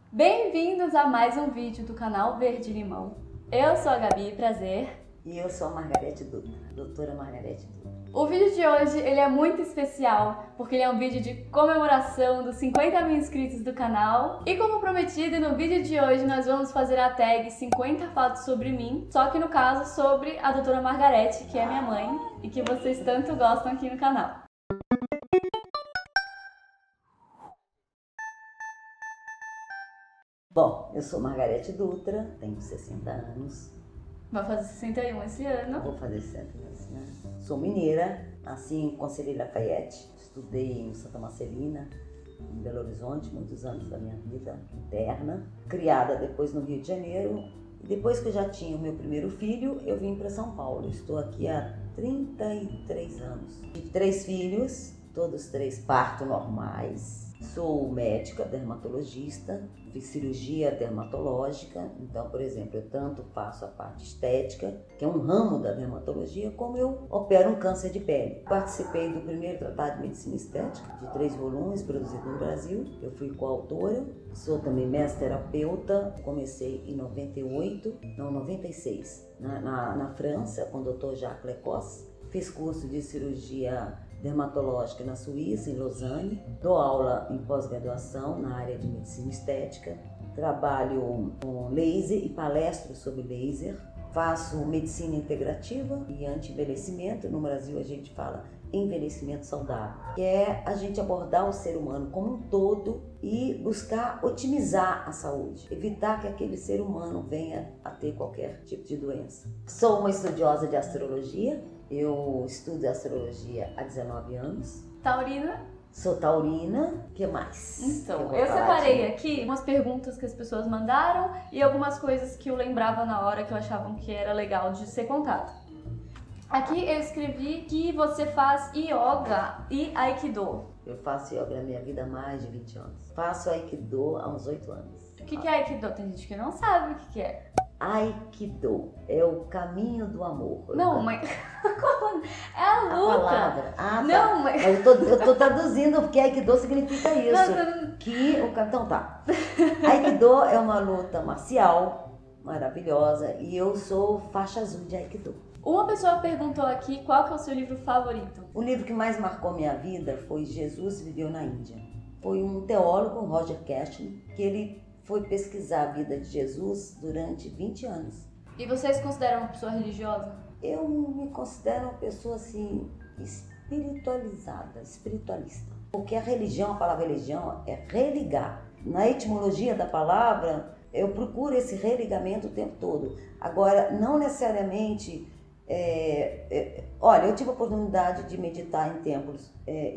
Bem-vindos a mais um vídeo do canal Verde Limão. Eu sou a Gabi, prazer. E eu sou a Margarete Dutra, doutora Margarete Dutra. O vídeo de hoje ele é muito especial, porque ele é um vídeo de comemoração dos 50 mil inscritos do canal. E como prometido, no vídeo de hoje nós vamos fazer a tag 50 fatos sobre mim, só que no caso sobre a doutora Margarete, que é minha mãe e que vocês tanto gostam aqui no canal. Bom, eu sou Margarete Dutra, tenho 60 anos. Vai fazer 61 esse ano. Vou fazer 60 anos esse ano. Sou mineira, nasci em Conselheiro Lafayette, estudei em Santa Marcelina, em Belo Horizonte, muitos anos da minha vida interna. Criada depois no Rio de Janeiro. E depois que eu já tinha o meu primeiro filho, eu vim para São Paulo. Estou aqui há 33 anos. Tive 3 filhos, todos 3 parto normais. Sou médica, dermatologista, fiz cirurgia dermatológica, então, por exemplo, eu tanto faço a parte estética, que é um ramo da dermatologia, como eu opero um câncer de pele. Participei do primeiro tratado de medicina estética, de 3 volumes, produzido no Brasil. Eu fui coautora, sou também mestre terapeuta, comecei em 96, na França, com o Dr. Jacques Lecosse. Fiz curso de cirurgia dermatológica na Suíça, em Lausanne. Dou aula em pós-graduação na área de medicina estética. Trabalho com laser e palestro sobre laser. Faço medicina integrativa e anti-envelhecimento. No Brasil a gente fala envelhecimento saudável, que é a gente abordar o ser humano como um todo e buscar otimizar a saúde, evitar que aquele ser humano venha a ter qualquer tipo de doença. Sou uma estudiosa de astrologia. Eu estudo astrologia há 19 anos. Taurina? Sou taurina. O que mais? Então, eu separei aqui umas perguntas que as pessoas mandaram e algumas coisas que eu lembrava na hora que eu achava que era legal de ser contado. Aqui eu escrevi que você faz yoga e aikido. Eu faço yoga na minha vida há mais de 20 anos. Faço aikido há uns 8 anos. O que é aikido? Tem gente que não sabe o que é. Aikido é o caminho do amor. Não, mas é a luta. A palavra. Ah, não, tá. mas Eu tô traduzindo porque Aikido significa isso. Então tá. Aikido é uma luta marcial maravilhosa e eu sou faixa azul de Aikido. Uma pessoa perguntou aqui qual que é o seu livro favorito. O livro que mais marcou minha vida foi Jesus Viveu na Índia. Foi um teólogo, Roger Cashin, que ele foi pesquisar a vida de Jesus durante 20 anos. E você se considera uma pessoa religiosa? Eu me considero uma pessoa assim, espiritualizada, espiritualista. Porque a religião, a palavra religião é religar. Na etimologia da palavra, eu procuro esse religamento o tempo todo. Agora, não necessariamente... olha, eu tive a oportunidade de meditar em templos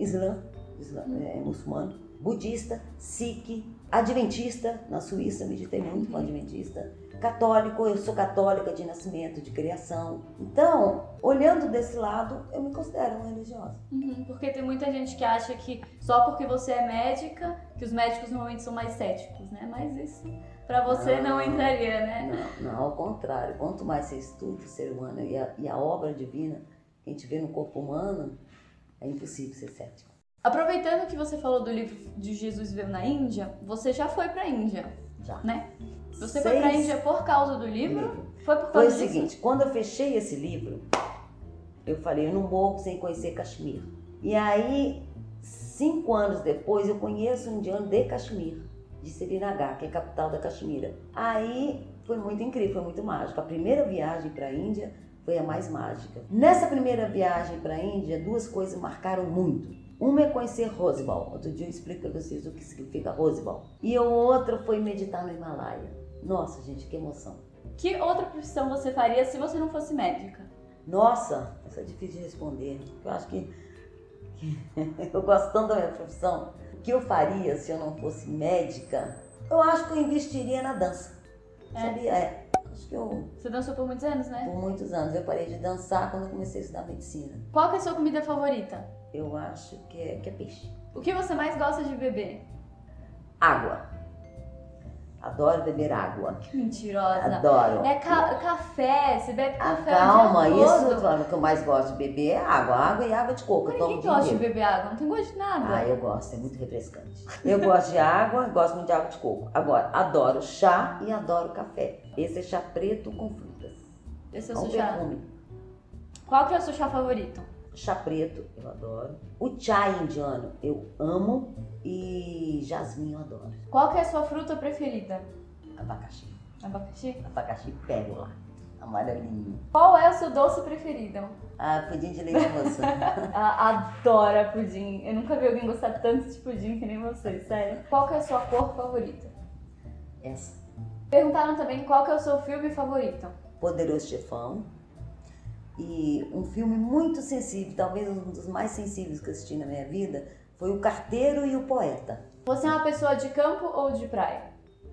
muçulmano, budista, sikh, adventista, na Suíça meditei muito com adventista, católico, eu sou católica de nascimento, de criação. Então, olhando desse lado, eu me considero uma religiosa. Porque tem muita gente que acha que só porque você é médica, que os médicos normalmente são mais céticos, né? Mas isso pra você não entraria, né? Não, ao contrário. Quanto mais você estuda o ser humano e a obra divina que a gente vê no corpo humano, é impossível ser cético. Aproveitando que você falou do livro de Jesus Viveu na Índia, você já foi pra Índia, já, né? Você foi pra Índia por causa do livro? Foi por causa Foi o disso? seguinte, quando eu fechei esse livro, eu falei, eu não morro sem conhecer Caxemir. E aí, 5 anos depois, eu conheço um indiano de Caxemir, de Srinagar, que é a capital da Caxemira. Aí, foi muito incrível, foi muito mágico. A primeira viagem para a Índia foi a mais mágica. Nessa primeira viagem para a Índia, 2 coisas marcaram muito. Uma é conhecer Rosebal. Outro dia eu explico para vocês o que significa Rosebal. E a outra foi meditar no Himalaia. Nossa, gente, que emoção. Que outra profissão você faria se você não fosse médica? Nossa, essa é difícil de responder. Eu acho que eu gosto tanto da minha profissão. O que eu faria se eu não fosse médica? Eu acho que eu investiria na dança. Sabia? Acho que Você dançou por muitos anos, né? Por muitos anos. Eu parei de dançar quando eu comecei a estudar medicina. Qual que é a sua comida favorita? Eu acho que é peixe. O que você mais gosta de beber? Água. adoro beber água. Que mentirosa. Adoro. É café, você bebe café Calma, o dia todo. isso, o que eu mais gosto de beber é água. Água e água de coco. Mas Eu tomo ninguém o dia gosta de inteiro. beber água, não tem gosto de nada. Ah, eu gosto, é muito refrescante. Eu gosto de água, gosto muito de água de coco. Agora, adoro chá e adoro café. Esse é chá preto com frutas. Esse é o Um seu chá. perfume. Qual que é o seu chá favorito? Chá preto, eu adoro. O chai indiano, eu amo. E jasmim, eu adoro. Qual que é a sua fruta preferida? Abacaxi. Abacaxi? Abacaxi pego lá, amarelinho. Qual é o seu doce preferido? Ah, pudim de leite moça. Ela adora pudim. Eu nunca vi alguém gostar tanto de pudim que nem você, sério. Qual que é a sua cor favorita? Essa. Perguntaram também qual que é o seu filme favorito. Poderoso Chefão. E um filme muito sensível, talvez um dos mais sensíveis que eu assisti na minha vida, foi O Carteiro e o Poeta. Você é uma pessoa de campo ou de praia?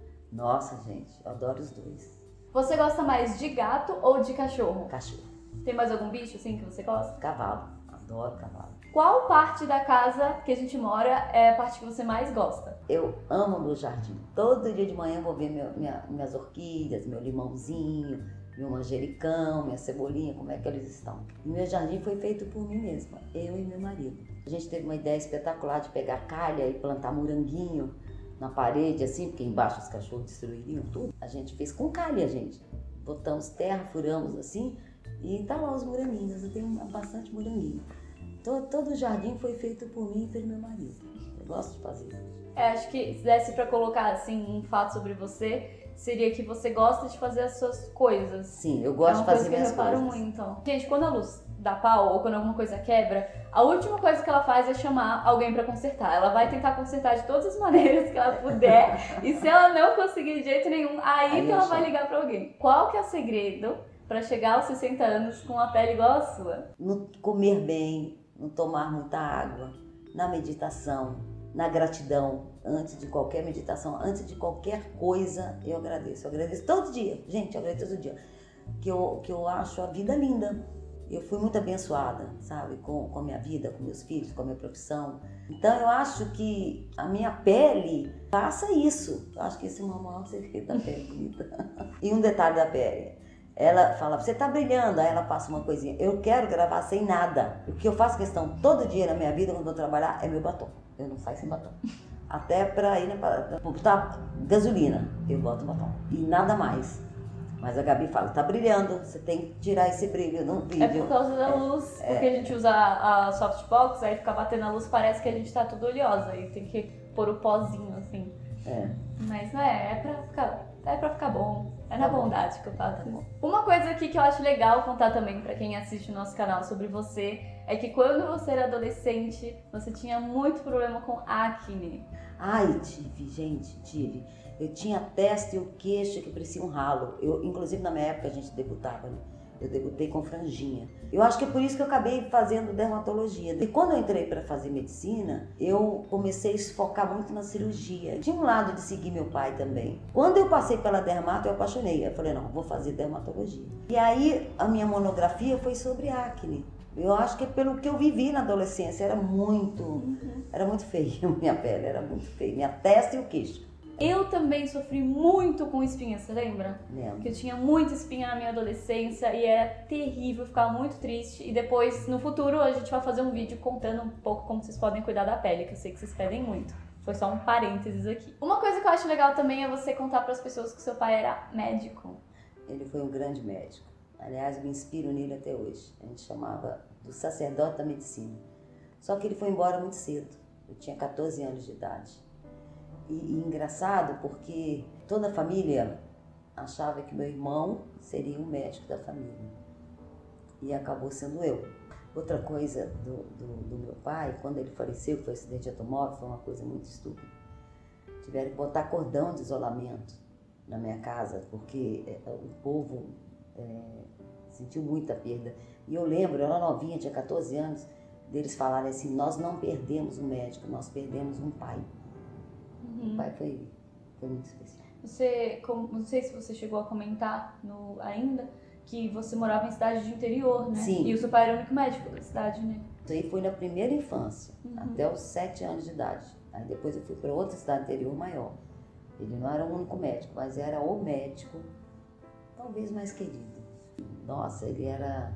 Nossa, gente, eu adoro os dois. Você gosta mais de gato ou de cachorro? Cachorro. Tem mais algum bicho assim que você gosta? Cavalo. Adoro cavalo. Qual parte da casa que a gente mora é a parte que você mais gosta? Eu amo meu jardim. Todo dia de manhã eu vou ver minhas orquídeas, meu limãozinho, meu manjericão, minha cebolinha, como é que eles estão. E meu jardim foi feito por mim mesma, eu e meu marido. A gente teve uma ideia espetacular de pegar calha e plantar moranguinho na parede, assim, porque embaixo os cachorros destruiriam tudo. A gente fez com calha, gente. Botamos terra, furamos assim e tá lá os moranguinhos. Eu tenho bastante moranguinho. Todo o jardim foi feito por mim e pelo meu marido. Eu gosto de fazer isso. Acho que se desse pra colocar assim um fato sobre você, seria que você gosta de fazer as suas coisas. Sim, eu gosto de fazer minhas coisas. É uma coisa que eu reparo muito. Gente, quando a luz dá pau ou quando alguma coisa quebra, a última coisa que ela faz é chamar alguém pra consertar. Ela vai tentar consertar de todas as maneiras que ela puder. E se ela não conseguir de jeito nenhum, aí que ela vai ligar pra alguém. Qual que é o segredo pra chegar aos 60 anos com uma pele igual a sua? No comer bem, no tomar muita água, na meditação, na gratidão. Antes de qualquer meditação, antes de qualquer coisa, eu agradeço. Eu agradeço todo dia. Gente, eu agradeço todo dia. Que eu acho a vida linda. Eu fui muito abençoada, sabe? Com a minha vida, com meus filhos, com a minha profissão. Então eu acho que a minha pele faça isso. Eu acho que esse é o maior segredo da pele bonita. E um detalhe da pele. Ela fala, você tá brilhando, aí ela passa uma coisinha. Eu quero gravar sem nada. O que eu faço questão todo dia na minha vida, quando vou trabalhar, é meu batom. Eu não saio sem batom. Até pra ir, pra botar gasolina, eu boto batom. E nada mais. Mas a Gabi fala, tá brilhando, você tem que tirar esse brilho no vídeo. É por causa da luz, porque a gente usa a softbox, aí fica batendo a luz, parece que a gente tá tudo oleosa. Aí tem que pôr o pozinho, assim. Mas não é, é pra ficar bom. É na bondade que eu falo. Uma coisa aqui que eu acho legal contar também pra quem assiste o nosso canal sobre você, é que quando você era adolescente, você tinha muito problema com acne. Ai, tive. Eu tinha a testa e o queixo que parecia um ralo. Inclusive na minha época a gente debutava, né? Eu debutei com franjinha. Eu acho que é por isso que eu acabei fazendo dermatologia. E quando eu entrei para fazer medicina, eu comecei a se focar muito na cirurgia. Tinha um lado de seguir meu pai também. Quando eu passei pela dermato, eu apaixonei. Eu falei, não, vou fazer dermatologia. E aí a minha monografia foi sobre acne. Eu acho que é pelo que eu vivi na adolescência, era muito feia a minha pele, era muito feia. Minha testa e o queixo. Eu também sofri muito com espinha, você lembra? Lembro. Porque eu tinha muita espinha na minha adolescência e era terrível, eu ficava muito triste. E depois, no futuro, a gente vai fazer um vídeo contando um pouco como vocês podem cuidar da pele, que eu sei que vocês pedem muito. Foi só um parênteses aqui. Uma coisa que eu acho legal também é você contar para as pessoas que seu pai era médico. Ele foi um grande médico. Aliás, eu me inspiro nele até hoje. A gente chamava do sacerdote da medicina. Só que ele foi embora muito cedo. Eu tinha 14 anos de idade. E engraçado porque toda a família achava que meu irmão seria o médico da família. E acabou sendo eu. Outra coisa do meu pai, quando ele faleceu, foi um acidente de automóvel, foi uma coisa muito estúpida. Tiveram que botar cordão de isolamento na minha casa, porque o povo sentiu muita perda. E eu lembro, eu era novinha, tinha 14 anos, deles falarem assim, nós não perdemos um médico, nós perdemos um pai. O pai foi muito especial. Você, não sei se você chegou a comentar ainda, que você morava em cidade de interior, né? Sim. E o seu pai era o único médico da cidade, né? Isso aí foi na primeira infância, até os 7 anos de idade. Aí depois eu fui para outra cidade interior maior. Ele não era o único médico, mas era o médico talvez mais querido. Nossa, ele era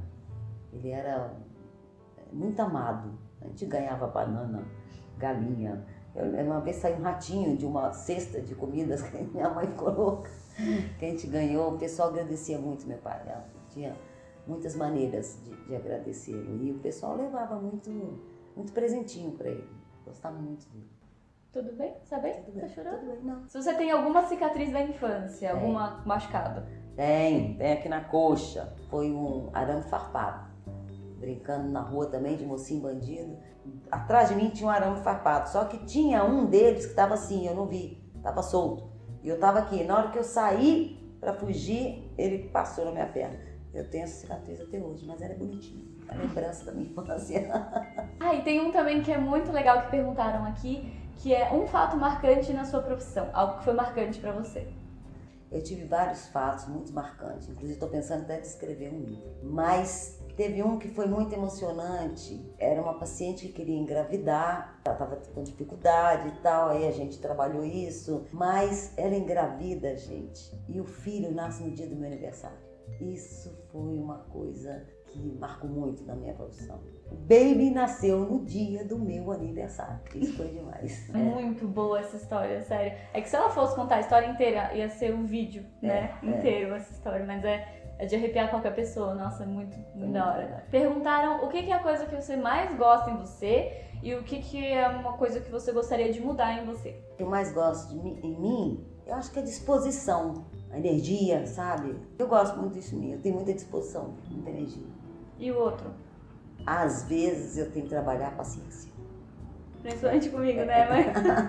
muito amado. A gente ganhava banana, galinha. Uma vez saiu um ratinho de uma cesta de comidas que minha mãe ficou louca, que a gente ganhou. O pessoal agradecia muito meu pai. Ela tinha muitas maneiras de agradecê-lo. E o pessoal levava muito presentinho para ele. Gostava muito dele. Tudo bem? Tá bem? Tudo bem. Tá chorando? Tudo bem, não. Se você tem alguma cicatriz da infância, alguma machucada? Tem aqui na coxa. Foi um arame farpado. Brincando na rua também, de mocinho bandido. Atrás de mim tinha um arame farpado. Só que tinha um deles que estava assim, eu não vi. Estava solto. E eu estava aqui. Na hora que eu saí para fugir, ele passou na minha perna. Eu tenho essa cicatriz até hoje, mas ela é bonitinha. É a lembrança da minha infância. Ah, e tem um também que é muito legal que perguntaram aqui, que é um fato marcante na sua profissão. Algo que foi marcante para você. Eu tive vários fatos muito marcantes. Inclusive, estou pensando até em escrever um livro. Mas teve um que foi muito emocionante. Era uma paciente que queria engravidar. Ela estava com dificuldade e tal. Aí a gente trabalhou isso. Mas ela engravida, gente. E o filho nasce no dia do meu aniversário. Isso foi uma coisa que marcou muito na minha profissão. O baby nasceu no dia do meu aniversário. Isso foi demais. Muito boa essa história, sério. É que se ela fosse contar a história inteira, ia ser um vídeo, né? Inteiro essa história, mas é de arrepiar qualquer pessoa. Nossa, muito da hora. Perguntaram o que é a coisa que você mais gosta em você e o que é uma coisa que você gostaria de mudar em você. O que eu mais gosto em mim, eu acho que é disposição, a energia, sabe? Eu gosto muito disso em mim, eu tenho muita disposição, muita energia. E o outro? Às vezes eu tenho que trabalhar a paciência. Principalmente comigo, né, mãe?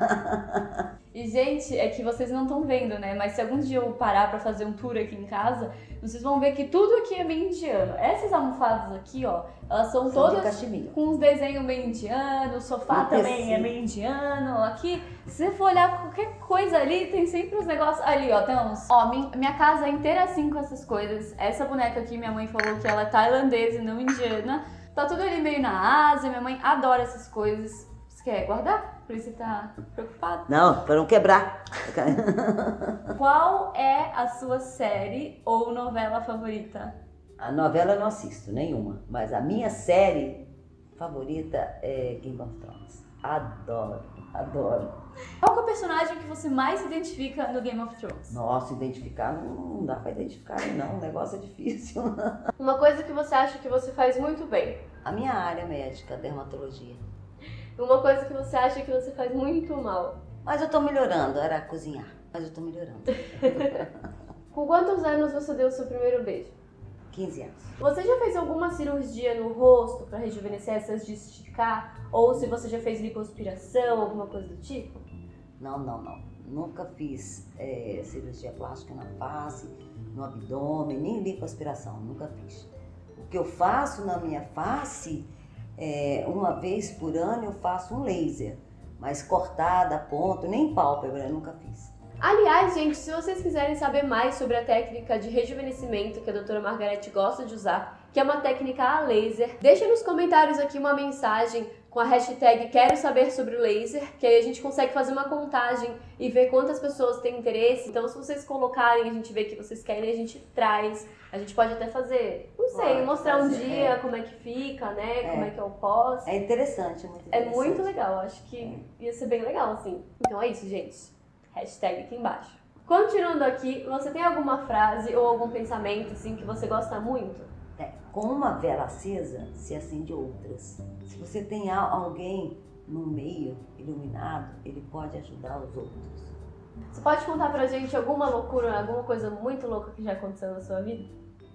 E, gente, é que vocês não estão vendo, né? Mas se algum dia eu parar pra fazer um tour aqui em casa, vocês vão ver que tudo aqui é meio indiano. Essas almofadas aqui, ó, elas são todas com uns desenhos meio indianos, o sofá também é meio indiano. Aqui, se você for olhar qualquer coisa ali, tem sempre uns negócios ali, ó, tem uns... Ó, minha casa é inteira assim com essas coisas. Essa boneca aqui, minha mãe falou que ela é tailandesa e não indiana. Tá tudo ali meio na Ásia, minha mãe adora essas coisas. Você quer guardar? Por isso você tá preocupado? Não, para não quebrar. Qual é a sua série ou novela favorita? A novela eu não assisto nenhuma, mas a minha série favorita é Game of Thrones. Adoro. Qual que é o personagem que você mais se identifica no Game of Thrones? Nossa, identificar não dá pra identificar não, o negócio é difícil. Uma coisa que você acha que você faz muito bem? A minha área médica, dermatologia. Uma coisa que você acha que você faz muito mal? Mas eu tô melhorando, era cozinhar, mas eu tô melhorando. Com quantos anos você deu o seu primeiro beijo? 15 anos. Você já fez alguma cirurgia no rosto pra rejuvenescer, essas de esticar? Ou se você já fez lipoaspiração, alguma coisa do tipo? Não. Nunca fiz cirurgia plástica na face, no abdômen, nem lipoaspiração, nunca fiz. O que eu faço na minha face, uma vez por ano eu faço um laser, mas cortada, ponto, nem pálpebra, eu nunca fiz. Aliás, gente, se vocês quiserem saber mais sobre a técnica de rejuvenescimento que a doutora Margarete gosta de usar, que é uma técnica a laser, deixa nos comentários aqui uma mensagem com a hashtag Quero Saber sobre o Laser, que aí a gente consegue fazer uma contagem e ver quantas pessoas têm interesse. Então, se vocês colocarem, a gente vê que vocês querem, a gente traz. A gente pode até fazer, não sei, mostrar um dia como é que fica, né? Como é que é o pós. É interessante, muito interessante. É muito legal, acho que ia ser bem legal, assim. Então é isso, gente. Hashtag aqui embaixo. Continuando aqui, você tem alguma frase ou algum pensamento, assim, que você gosta muito? Com uma vela acesa, se acende outras. Se você tem alguém no meio iluminado, ele pode ajudar os outros. Você pode contar pra gente alguma loucura, alguma coisa muito louca que já aconteceu na sua vida?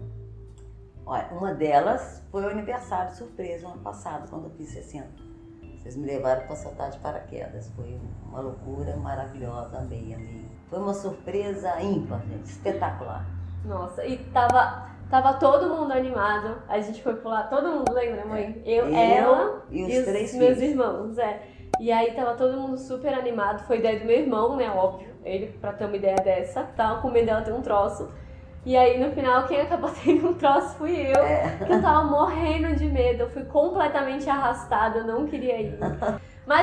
Olha, uma delas foi o aniversário surpresa ano passado, quando eu fiz 60. Vocês me levaram para saltar de paraquedas. Foi uma loucura maravilhosa, amei. Foi uma surpresa ímpar, gente, espetacular. Nossa, e tava todo mundo animado. A gente foi pular, todo mundo, lembra, mãe? Eu, ela e os três meus filhos. irmãos, E aí tava todo mundo super animado. Foi ideia do meu irmão, né, óbvio. Ele, pra ter uma ideia dessa, tava com medo dela ter um troço. E aí, no final, quem acabou tendo um troço fui eu, que eu tava morrendo de medo. Eu fui completamente arrastada, eu não queria ir. Mas eu vou falar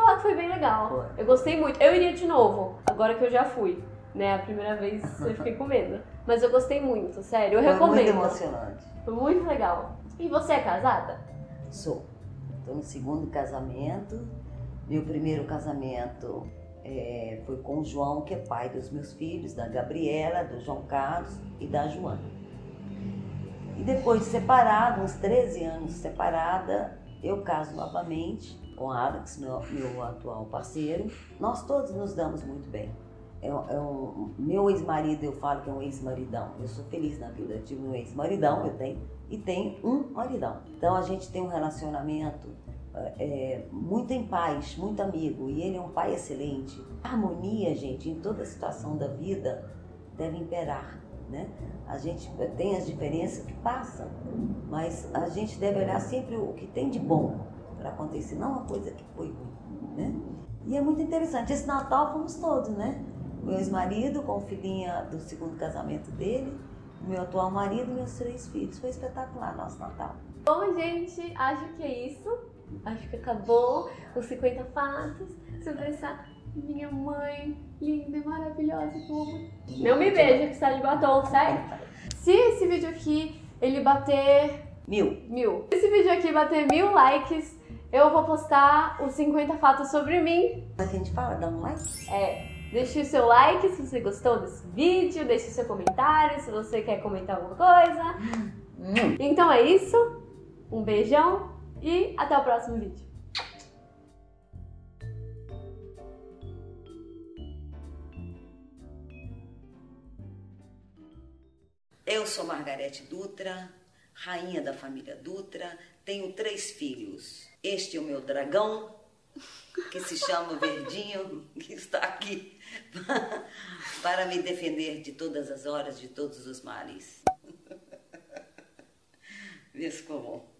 falar que foi bem legal. Foi. Eu gostei muito. Eu iria de novo, agora que eu já fui. Né, a primeira vez eu fiquei com medo. Mas eu gostei muito, sério. Eu recomendo. Foi muito emocionante. Foi muito legal. E você é casada? Sou. Estou no segundo casamento. Meu primeiro casamento foi com o João, que é pai dos meus filhos, da Gabriela, do João Carlos e da Joana. E depois de separado, uns 13 anos separada, eu caso novamente com Alex, meu atual parceiro. Nós todos nos damos muito bem. Meu ex-marido, eu falo que é um ex-maridão. Eu sou feliz na vida. Eu tive um ex-maridão, eu tenho, e tenho um maridão. Então a gente tem um relacionamento muito em paz, muito amigo. E ele é um pai excelente. A harmonia, gente, em toda a situação da vida deve imperar, né? A gente tem as diferenças que passam, mas a gente deve olhar sempre o que tem de bom para acontecer, não uma coisa que foi ruim, né? E é muito interessante. Esse Natal fomos todos, né? Meu ex-marido com filhinha do segundo casamento dele, meu atual marido e meus 3 filhos. Foi espetacular nosso Natal. Bom, gente, acho que é isso. Acho que acabou os 50 fatos sobre essa minha mãe linda e maravilhosa que eu amo. Não me veja que está de batom, certo? Se esse vídeo aqui, ele bater... 1000. Se esse vídeo aqui bater 1000 likes, eu vou postar os 50 fatos sobre mim. Mas a gente fala, dá um like? Deixe o seu like se você gostou desse vídeo, deixe o seu comentário se você quer comentar alguma coisa. Então é isso, um beijão e até o próximo vídeo. Eu sou Margarete Dutra, rainha da família Dutra, tenho 3 filhos. Este é o meu dragão, que se chama Verdinho, que está aqui para me defender de todas as horas, de todos os males. Vê se ficou bom.